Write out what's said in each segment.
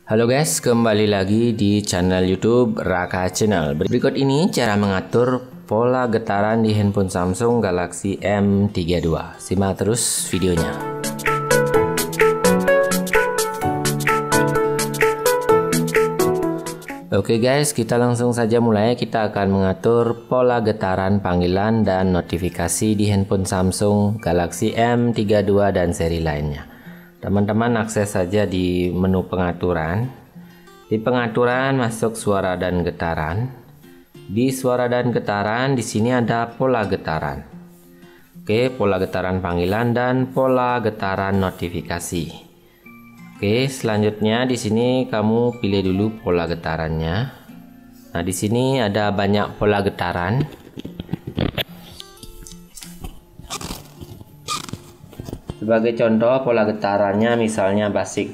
Halo guys, kembali lagi di channel YouTube Raka Channel. Berikut ini cara mengatur pola getaran di handphone Samsung Galaxy M32. Simak terus videonya. Oke guys, kita langsung saja mulai. Kita akan mengatur pola getaran panggilan dan notifikasi di handphone Samsung Galaxy M32 dan seri lainnya. Teman-teman akses saja di menu pengaturan. Di pengaturan masuk suara dan getaran. Di suara dan getaran di sini ada pola getaran. Oke, pola getaran panggilan dan pola getaran notifikasi. Oke, selanjutnya di sini kamu pilih dulu pola getarannya. Nah, di sini ada banyak pola getaran. Sebagai contoh pola getarannya misalnya basic.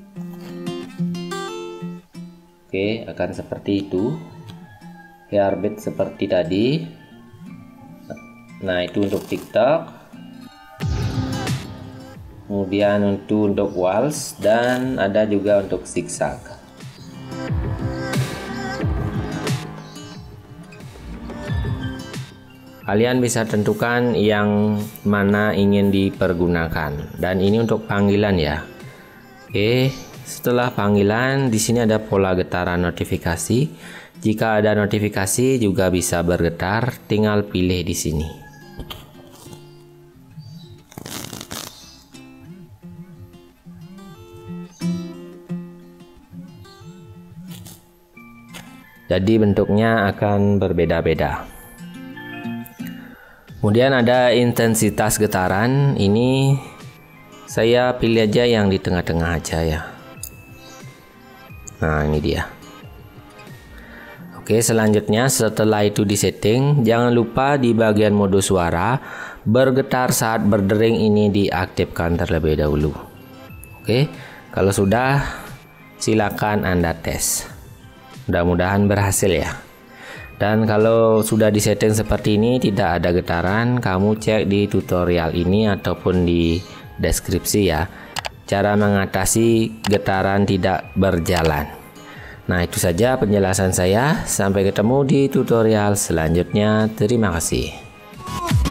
Oke, akan seperti itu. Heartbeat seperti tadi. Nah, itu untuk TikTok. Kemudian untuk waltz dan ada juga untuk zigzag. Kalian bisa tentukan yang mana ingin dipergunakan, dan ini untuk panggilan ya. Oke, setelah panggilan di sini ada pola getaran notifikasi. Jika ada notifikasi juga bisa bergetar, tinggal pilih di sini. Jadi bentuknya akan berbeda-beda. Kemudian ada intensitas getaran. Ini saya pilih aja yang di tengah-tengah aja ya. Nah, ini dia. Oke, selanjutnya setelah itu disetting, jangan lupa di bagian mode suara bergetar saat berdering ini diaktifkan terlebih dahulu. Oke, kalau sudah silakan Anda tes. Mudah-mudahan berhasil ya. Dan kalau sudah disetting seperti ini tidak ada getaran, kamu cek di tutorial ini ataupun di deskripsi ya, cara mengatasi getaran tidak berjalan. Nah, itu saja penjelasan saya. Sampai ketemu di tutorial selanjutnya. Terima kasih.